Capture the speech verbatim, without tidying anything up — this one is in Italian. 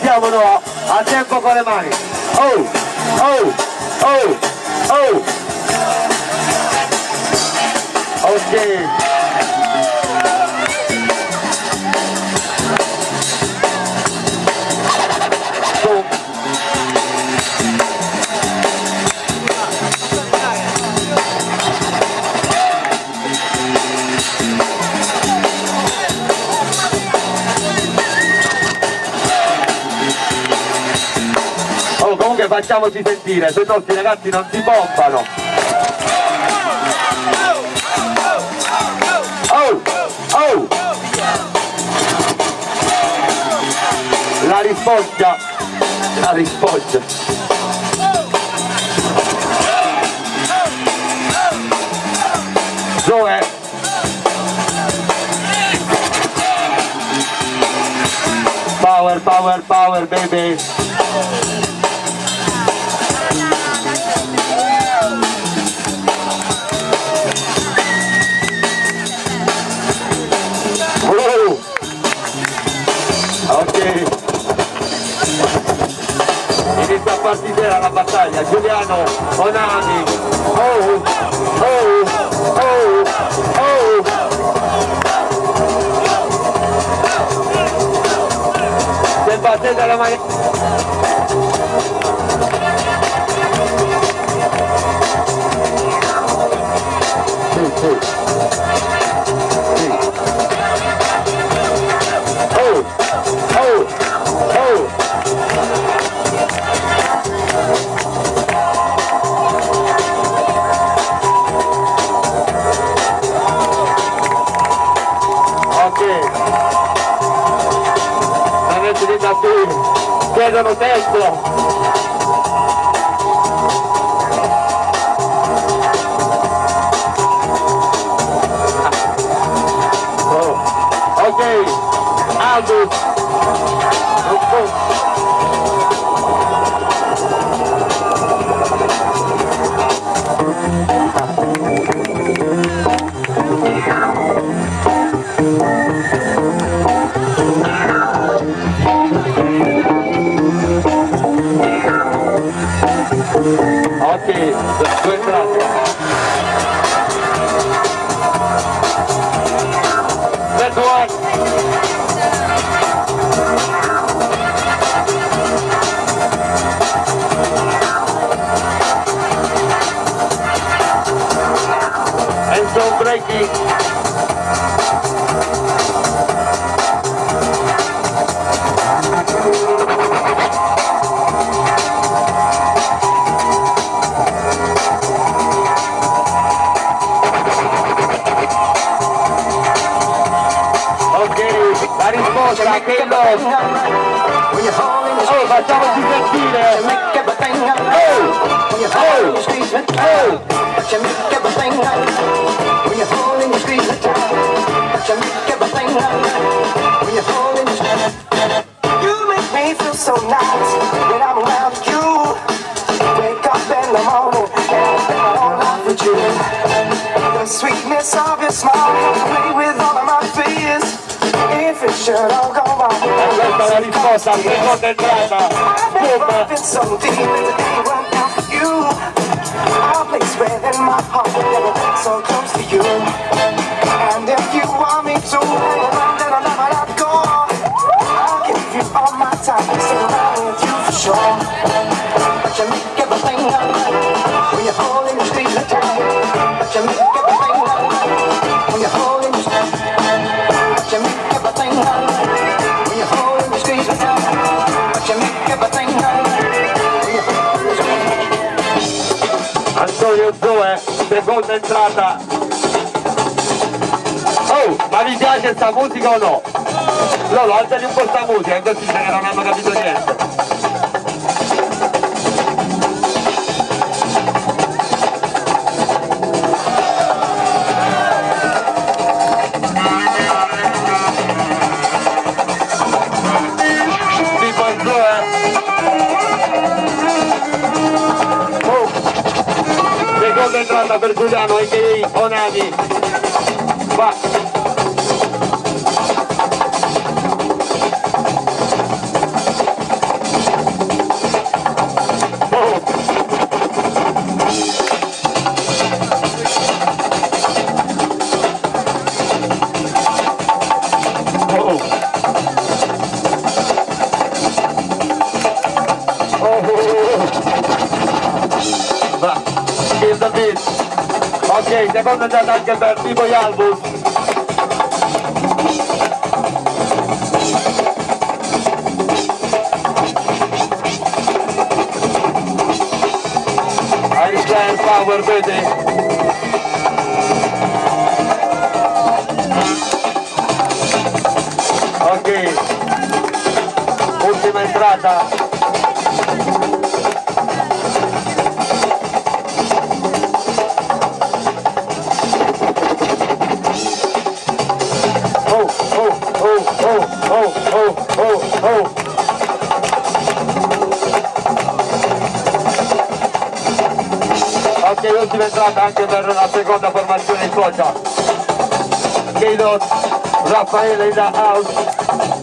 siamo no? A tempo con le mani. Oh, oh, oh, oh. Ok. Boom. Oh, comunque facciamoci sentire, se i nostri ragazzi non si pompano. Oh, oh. La risposta, la risposta. Zoe. Power, power, power, baby. Oh. Ok. Inizia a partire la battaglia. Giuliano, Onamy. Oh, oh, oh, oh. Se battete la mano. Sì, sì. Sì. Oh, oh, oh. Ok. Ragazzi di da qui chiedono tempo. Ok, albus, ok, due entrate. That's one. And so breaking. La risposta che lo... Oh, facciamoci sentire! Oh! Oh! Oh! You make me feel so nice when I'm around you. Wake up in the morning and I spend my whole life with you. The sweetness of your smile helps me with all of my fears. If it should all go wrong, questa è la risposta, seconda entrata. I've been so deep into anyone else but you. I'll place red in my heart, never been so close to you. And if you want me to hang around, then I'll never let go. I'll give you all my time, stick around with you for sure. But you make everything alright when you're holding the street of time. But you make everything alright when you're holding the street. But you make everything alright when you're holding the street of time. But you make everything alright when you're holding the street. Antonio Zoe, seconda entrata. Oh, ma vi piace sta musica o no? Lolo, alzali un po' sta musica, così se non hanno capito niente. Seconda entrata per Giuliano a k a. Onamy. Va. feel the beat. Ok, seconda entrata anche per bboy albus. Einstein power baby. Ok, ultima entrata. Oh, oh, oh, oh, oh, oh, oh, oh. Ok, ultima entrata anche per la seconda formazione in foggia. K-Dot, Raffaele in the house.